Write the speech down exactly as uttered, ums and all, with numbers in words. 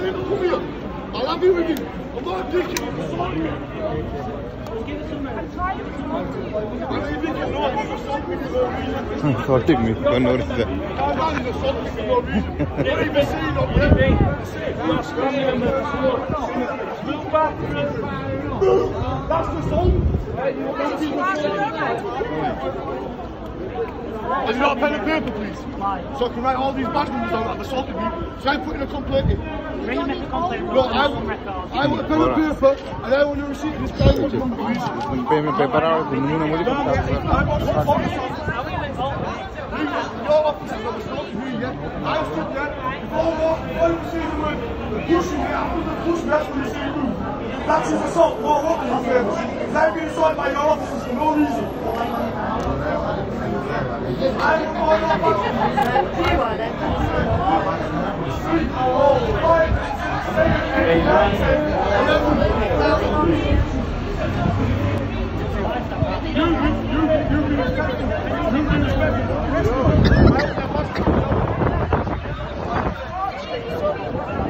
paper, come here. I'll have you with you. I'm not taking it. Sorry. Assaulting me for no reason. That man is assaulting me for no reason. What are you saying up there? You are standing on the floor. Move back. Move. That's the song. Have you got a pen and paper, please? So I can write all these bad numbers down that have assaulted me. Try and put in a complaint in. Really make a complaint. No, I, I want a pen and paper, and I want to receive this guy with number, please. Me preparaba con una música. Your officers are assaulting me, yeah? I stood there, before what, before you see the word, pushing me, after the push me, after you see move. That's his assault, what, what, my friends? They've been assaulted by your officers for no reason. I'm going on my three, four, five, six, seven, eight, nine, ten, eleven, twelve. You, you, you, you be respectful. You be respectful.